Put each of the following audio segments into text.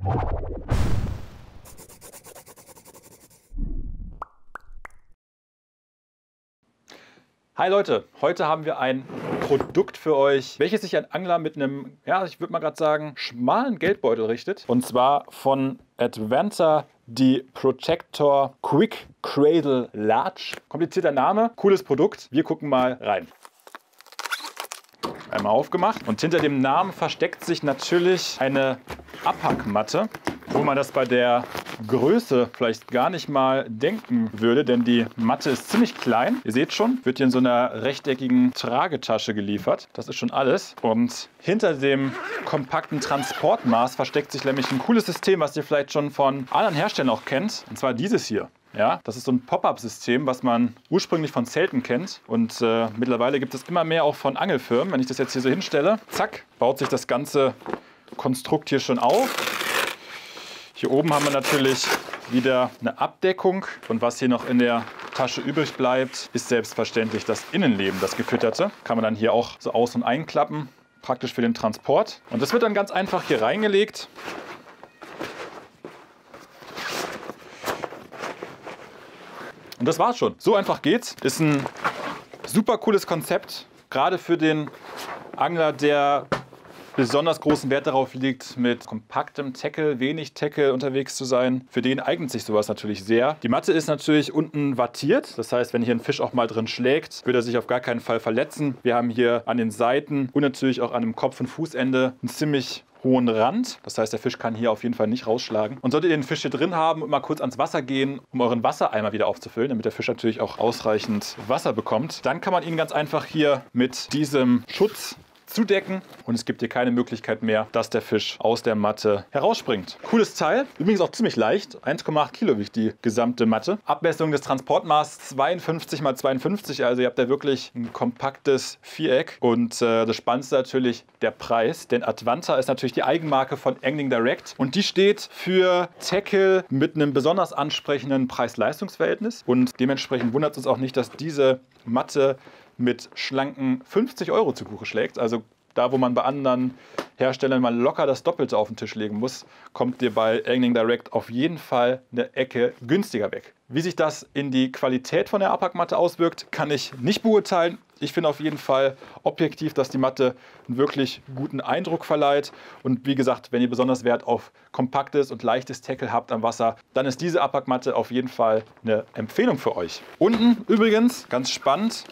Hi Leute, heute haben wir ein Produkt für euch, welches sich an Angler mit einem, ja, ich würde mal gerade sagen, schmalen Geldbeutel richtet. Und zwar von Advanta die Protector Quick Cradle Large. Komplizierter Name, cooles Produkt. Wir gucken mal rein. Einmal aufgemacht und hinter dem Namen versteckt sich natürlich eine Abpackmatte, wo man das bei der Größe vielleicht gar nicht mal denken würde, denn die Matte ist ziemlich klein. Ihr seht schon, wird hier in so einer rechteckigen Tragetasche geliefert. Das ist schon alles. Und hinter dem kompakten Transportmaß versteckt sich nämlich ein cooles System, was ihr vielleicht schon von anderen Herstellern auch kennt. Und zwar dieses hier. Ja, das ist so ein Pop-up-System, was man ursprünglich von Zelten kennt. Und mittlerweile gibt es immer mehr auch von Angelfirmen. Wenn ich das jetzt hier so hinstelle, zack, baut sich das ganze Konstrukt hier schon auf. Hier oben haben wir natürlich wieder eine Abdeckung. Und was hier noch in der Tasche übrig bleibt, ist selbstverständlich das Innenleben, das gefütterte. Kann man dann hier auch so aus- und einklappen. Praktisch für den Transport. Und das wird dann ganz einfach hier reingelegt. Und das war's schon. So einfach geht's. Ist ein super cooles Konzept, gerade für den Angler, der besonders großen Wert darauf legt, mit kompaktem Tackle, wenig Tackle unterwegs zu sein. Für den eignet sich sowas natürlich sehr. Die Matte ist natürlich unten wattiert. Das heißt, wenn hier ein Fisch auch mal drin schlägt, wird er sich auf gar keinen Fall verletzen. Wir haben hier an den Seiten und natürlich auch an dem Kopf- und Fußende einen ziemlich hohen Rand. Das heißt, der Fisch kann hier auf jeden Fall nicht rausschlagen. Und solltet ihr den Fisch hier drin haben und mal kurz ans Wasser gehen, um euren Wassereimer wieder aufzufüllen, damit der Fisch natürlich auch ausreichend Wasser bekommt, dann kann man ihn ganz einfach hier mit diesem Schutz zudecken und es gibt hier keine Möglichkeit mehr, dass der Fisch aus der Matte herausspringt. Cooles Teil, übrigens auch ziemlich leicht, 1,8 Kilo wiegt die gesamte Matte. Abmessung des Transportmaßes 52 x 52, also ihr habt da wirklich ein kompaktes Viereck und das Spannendste natürlich der Preis, denn Advanta ist natürlich die Eigenmarke von Angling Direct und die steht für Tackle mit einem besonders ansprechenden Preis-Leistungs-Verhältnis und dementsprechend wundert es uns auch nicht, dass diese Matte mit schlanken 50 € zu Buche schlägt. Also da, wo man bei anderen Herstellern mal locker das Doppelte auf den Tisch legen muss, kommt dir bei Angling Direct auf jeden Fall eine Ecke günstiger weg. Wie sich das in die Qualität von der Abpackmatte auswirkt, kann ich nicht beurteilen. Ich finde auf jeden Fall objektiv, dass die Matte einen wirklich guten Eindruck verleiht. Und wie gesagt, wenn ihr besonders Wert auf kompaktes und leichtes Tackle habt am Wasser, dann ist diese Abpackmatte auf jeden Fall eine Empfehlung für euch. Unten übrigens, ganz spannend,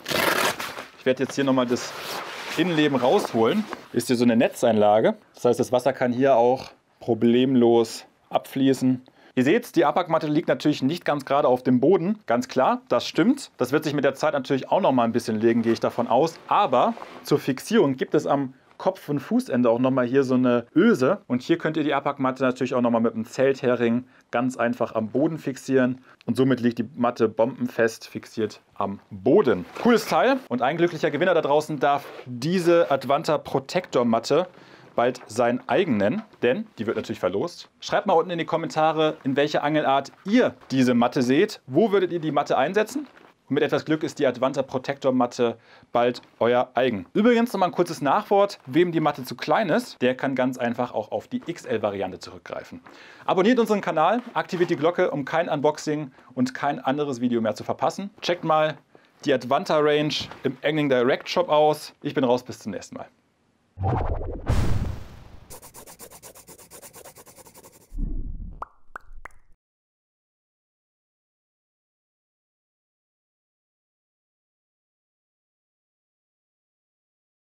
ich werde jetzt hier nochmal das Innenleben rausholen, ist hier so eine Netzeinlage. Das heißt, das Wasser kann hier auch problemlos abfließen. Ihr seht, die Abpackmatte liegt natürlich nicht ganz gerade auf dem Boden. Ganz klar, das stimmt. Das wird sich mit der Zeit natürlich auch noch mal ein bisschen legen, gehe ich davon aus. Aber zur Fixierung gibt es am Kopf- und Fußende auch noch mal hier so eine Öse. Und hier könnt ihr die Abpackmatte natürlich auch noch mal mit einem Zelthering ganz einfach am Boden fixieren. Und somit liegt die Matte bombenfest fixiert am Boden. Cooles Teil. Und ein glücklicher Gewinner da draußen darf diese Advanta Protector Matte bald sein eigen nennen, denn die wird natürlich verlost. Schreibt mal unten in die Kommentare, in welcher Angelart ihr diese Matte seht. Wo würdet ihr die Matte einsetzen? Und mit etwas Glück ist die Advanta Protector Matte bald euer eigen. Übrigens noch mal ein kurzes Nachwort. Wem die Matte zu klein ist, der kann ganz einfach auch auf die XL-Variante zurückgreifen. Abonniert unseren Kanal, aktiviert die Glocke, um kein Unboxing und kein anderes Video mehr zu verpassen. Checkt mal die Advanta Range im Angling Direct Shop aus. Ich bin raus, bis zum nächsten Mal.